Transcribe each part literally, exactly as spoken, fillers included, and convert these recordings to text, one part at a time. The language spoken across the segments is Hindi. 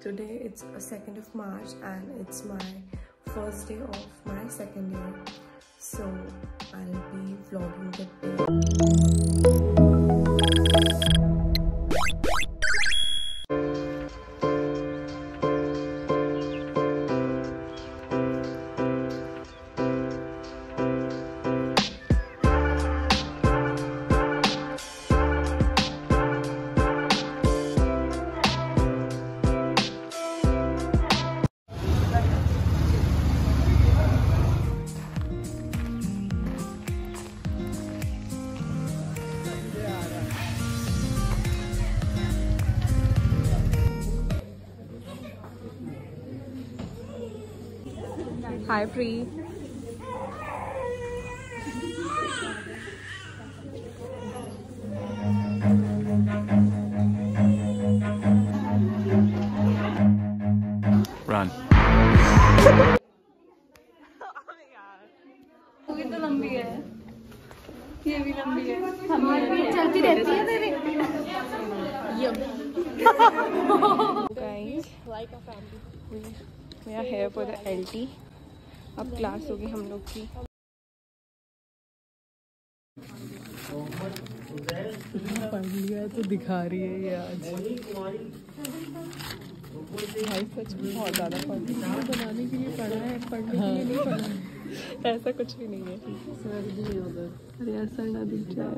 Today it's second of March and it's my first day of my second year, so I'll be vlogging the Hi, Pri. Run. ये तो लंबी है, ये भी लंबी है, हमारी चलती रहती है तेरी। Guys, we are here for the L T. अब क्लास होगी हम लोग की। पढ़ लिया तो दिखा रही है ये आज। भाई सच में बहुत ज़्यादा पढ़ लिया, बनाने के लिए पढ़ा है, पढ़ने के लिए नहीं पढ़ा है। ऐसा कुछ भी नहीं है। सर भी उधर रिहर्सल ना दिख जाए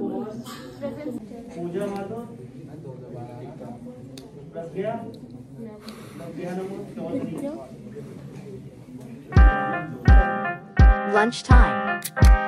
Lunchtime.